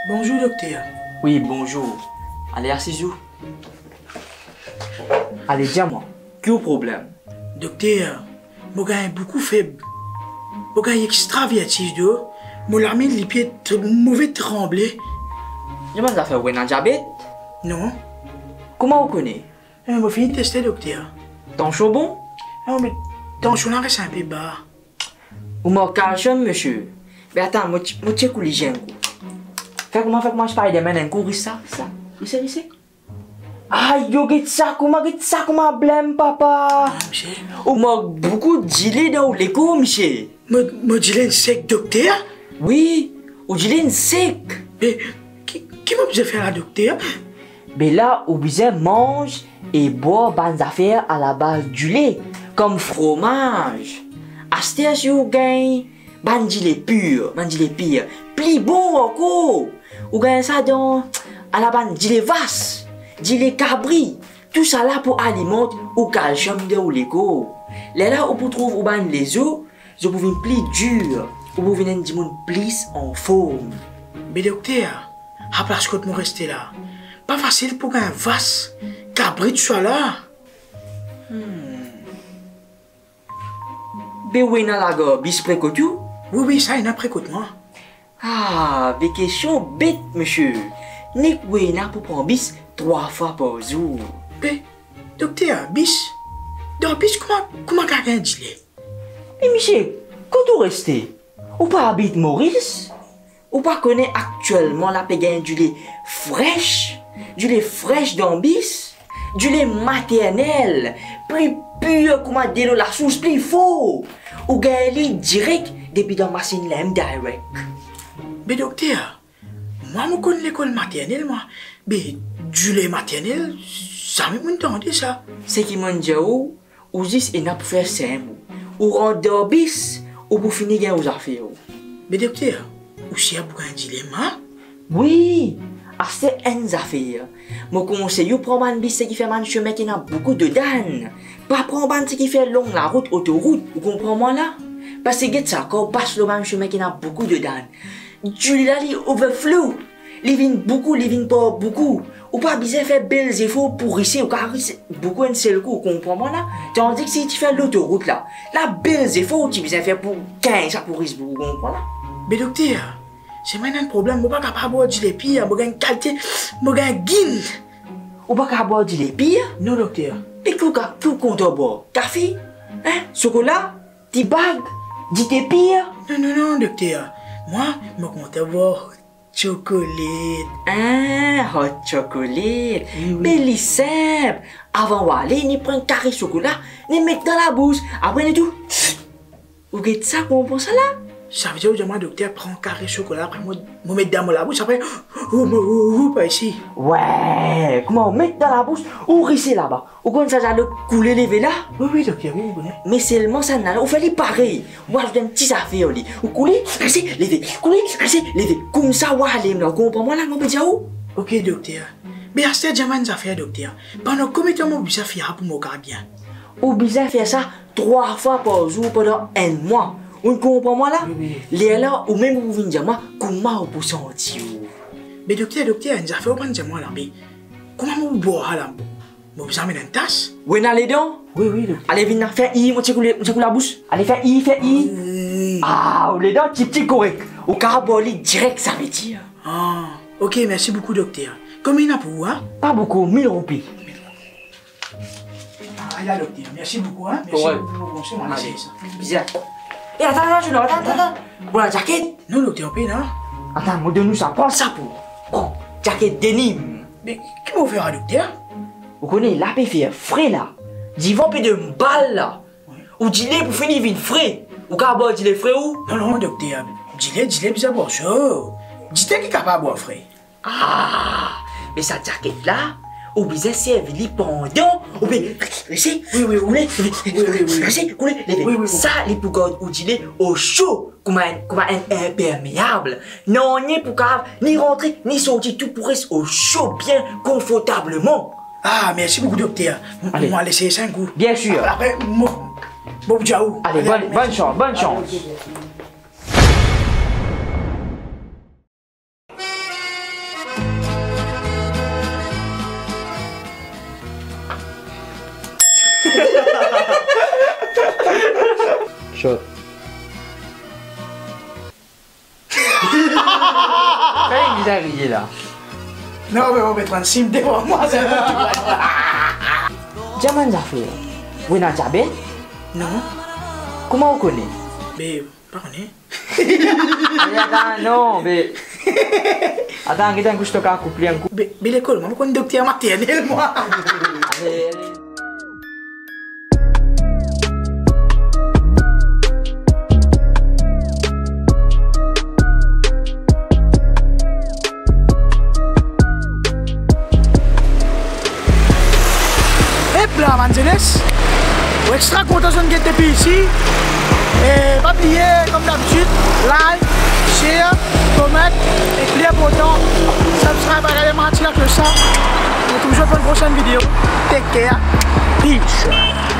Bonjour, docteur. Oui, bonjour. Allez, asseyez-vous. Allez, dis-moi, quel est le problème? Docteur, mon gars est beaucoup faible. Mon gars est extraverti, mon armée, les pieds mauvais tremblés. Je m'en ai fait un diabète. Non. Comment vous connaissez? Je fini de tester, docteur. Tension bon? Non, mais tension là reste un peu bas. Vous m'avez calcium, monsieur. Mais attends, moi, je suis l'hygiène. Fais comment je parle de maintenant, cours ça. Ici. Aïe, yo, get ça, comment blême, papa? Monsieur. Vous m'avez beaucoup de gilet dans l'écho, monsieur. Me dit un sec, docteur? Oui, vous dites sec. Mais, qui m'a besoin de faire la docteur? Mais là, vous besoin manger et boire bonnes affaires à la base du lait, comme fromage. Acheter si vous gagnez, bandit pur, plus bon encore. Vous gagnez ça dans à la bande les vaches, les cabris, tout ça là pour alimenter au calcium de l'écho. Là, on peut trouver les os, vous pouvez plus dur, vous pouvez dire plus en forme. Mais docteur, à place que je rester là, pas facile pour un vache, cabri, tout ça là. Mais oui, la bis précoce. Oui, ça, il y a précotement. Ah, des questions bêtes, monsieur. N'est pas pour prendre bis 3 fois par jour. Mais, docteur, bis, dans bis, comment quelqu'un dit les? Mais monsieur, quand vous restez, ou pas habite Maurice? Ou pas connaît actuellement la pégaine du lait fraîche dans bis? Du lait maternel, plus pur comme de la source, plus faux. Ou gagne direct depuis dans la machine lem direct. Mais docteur, moi je connais l'école maternelle, moi. Mais du lait maternel, ça m'a entendu ça. Ce qui m'a dit, ou juste il n'a pas fait simple. Ou rendre bis, ou pour finir aux affaires. Mais docteur, ou si y a beaucoup de dilemme? Oui, c'est une affaire. Mon conseil, vous prenez un bis qui fait un chemin qui a beaucoup de danes. Pas prendre un qui fait long la route, autoroute, vous comprenez là? Parce que ça, quand on passe le même chemin qui a beaucoup de danes, tu l'as dit overflow. Living beaucoup, living pas beaucoup. Ou pas besoin de faire belles efforts pour risser, ou car beaucoup un seul coup, vous comprenez là? Tandis que si tu fais l'autoroute là, la belles efforts, tu besoin faire pour 15 ça pour risser, vous comprenez là? Mais docteur, c'est maintenant un problème, je ne suis pas capable de boire du lait pire, je suis qualité, je suis guine. Ou pas capable de boire du lait pire? Non docteur. Et que compte boire? Café? Hein? Chocolat? Des bagues? Du thé pire? Non, docteur. Moi, je compte boire chocolat. Ah, hot chocolat. Mais c'est simple. Avant d'aller, ni prendre un carré de chocolat, ni mettre dans la bouche. Après, ni tout. Vous avez ça, comment ça là? Ça veut dire que le docteur prend un carré de chocolat, après moi mettre dans la bouche, après, pas ici. Ouais, comment on met dans la bouche ou risser là-bas? Ou quand ça le couler les là? Oui, docteur, oui, vous connaissez. Mais seulement ça n'a pas, on fait les pareils. Moi, je donne une petite affaire, ou couler, risser, lever, couler, risser, lever. Comme ça, on va aller, vous comprenez là, mon petit où? Ok, docteur. Mais à cette jamais des affaires, docteur. Pendant combien de temps vous besoin faire pour mon gardien? Ou besoin faire ça 3 fois par jour pendant 1 mois. Vous comprenez là? Oui. Les là, ou même vous venez dire moi, comment vous sentir? Mais docteur, des affaires, vous prendre moi là, mais comment vous boire là? Vous besoin mettre une tasse? Vous allez dedans? Oui, docteur. Allez, venez faire I, moi, check la bouche. Allez, faire I. Ah, vous les dents, petit correct. Au caraboli direct, ça veut dire. Ah, ok, merci beaucoup, docteur. Combien il y en a pour vous, hein? Pas beaucoup, 1000 roupies. Ah, là, docteur, merci beaucoup, hein? Merci beaucoup pour vos conseils, on va essayer ça. Bizarre. Et attends, attends. Pour la jaquette? Non, docteur, on non? Attends, moi, donne-nous ça, prends ça pour. Oh, jaquette denim. Mais comment vous fera, docteur? Vous connaissez la faire frais là? D'y vont plus de balles là. Ou dis-les pour finir vite frais. Ou caraboli, dis-les frais où? Non, docteur. Dis-les, bien boire chaud. Dis-les qui est capable de boire frais. Ah, mais sa jaquette là, ou bien servir les pendant, ou bien, laissez, Oui. Ça, les pour garder ou dis-les au chaud, comme un imperméable. Non, ni pour cave, ni rentrer, ni sortir, tout pour rester au chaud, bien confortablement. Ah, merci beaucoup, docteur. Allez. On va laisser 5 coups. Bien sûr. Après, bon, ciao. Allez, bonne chance. Fais bizarre rier là. Non, mais on va mettre un sim devant moi, c'est Jaman Zafir. Vous n'avez pas bien? Non, Comment vous connaissez? mais pas on est. Attends, non, mais. Attends, kita yang gusto ka couple yang Mais l'école, moi, je suis docteur maternel, moi. Allez, allez. Et là, Manzeles, je suis extra content de vous depuis ici. Et pas oublier, comme d'habitude, like, share, comment, et cliquez bouton, subscribe à la matinée que ça. Et toujours pour une prochaine vidéo. Take care. Peace.